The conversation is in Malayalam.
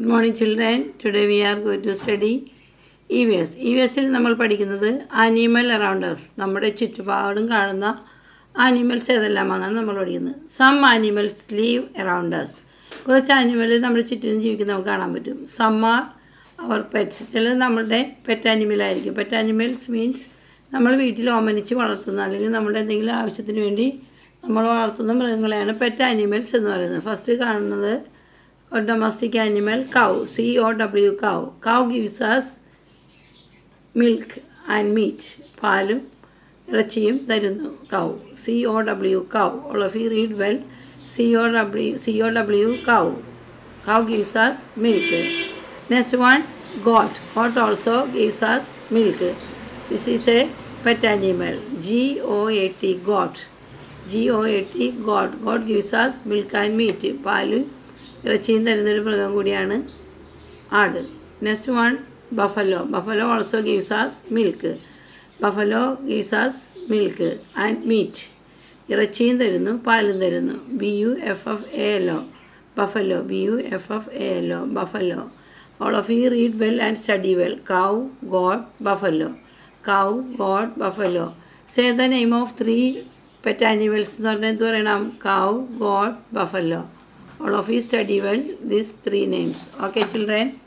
Good morning children. Today we are going to study EVS. EVSൽ നമ്മൾ പഠിക്കുന്നത് animal around us. നമ്മുടെ ചുറ്റുപാടും കാണുന്ന animals ഏതെല്ലാമാണെന്നാണ് നമ്മൾ പഠിക്കുന്നത്. Some animals live around us. കുറച്ച് animals നമ്മുടെ ചുറ്റിനും ജീവിക്കുന്നത് നമുക്ക് കാണാൻ പറ്റും. Some are our pets. ചിലത് നമ്മുടെ pet animal ആയിരിക്കും. Pet animals means നമ്മൾ വീട്ടിൽ ഓമനിച്ച് വളർത്തുന്ന അല്ലെങ്കിൽ നമ്മുടെ എന്തെങ്കിലും ആവശ്യത്തിന് വേണ്ടി നമ്മൾ വളർത്തുന്ന മൃഗങ്ങളെയാണ് pet animals എന്ന് പറയുന്നത്. ഫസ്റ്റ് കാണുന്നത് a domestic animal, cow, C-O-W, cow. Cow gives us milk and meat. പാലും ഇറച്ചിയും തരുന്നു cow. C-O-W, cow. All of you read well. C-O-W, cow. Cow gives us milk. Next one, goat. Goat also gives us milk. This is a pet animal. G-O-A-T, goat. G-O-A-T, goat. Goat gives us milk and meat. പാലും ഇറച്ചിയും തരുന്നൊരു മൃഗം കൂടിയാണ് ആട്. Next one buffalo. Buffalo also gives us milk. Buffalo gives us milk and meat. ഇറച്ചിയും തരുന്നു പാലും തരുന്നു. BUFFALO, buffalo. BUFFALO, buffalo. All of you read well and study well. Cow, goat, buffalo. Cow, goat, buffalo. Say the name of 3 pet animals എന്ന് പറഞ്ഞാൽ എന്ത് പറയണം? Cow, goat, buffalo. All of you study well these 3 names. Okay children.